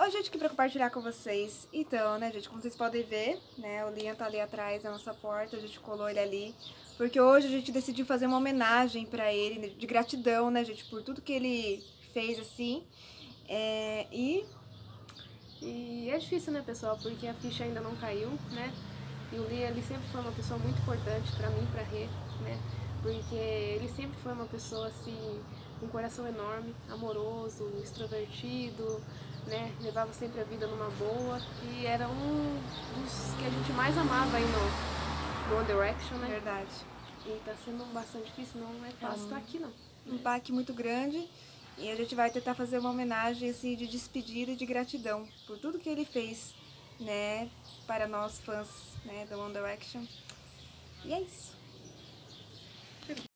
Ó, gente, aqui pra compartilhar com vocês. Então, né, gente, como vocês podem ver, né, o Liam tá ali atrás da nossa porta, a gente colou ele ali, porque hoje a gente decidiu fazer uma homenagem pra ele, né, de gratidão, né, gente, por tudo que ele fez, assim, E é difícil, né, pessoal, porque a ficha ainda não caiu, né, e o Liam, ele sempre foi uma pessoa muito importante pra mim, pra Rê, né, porque ele sempre foi uma pessoa, assim, com um coração enorme, amoroso, extrovertido, né, levava sempre a vida numa boa, e era um dos que a gente mais amava aí no One Direction, né, verdade. e tá sendo bastante difícil, não é fácil estar aqui, não. Um baque muito grande, e a gente vai tentar fazer uma homenagem, assim, de despedida e de gratidão por tudo que ele fez, né, para nós fãs, né, do One Direction. E é isso.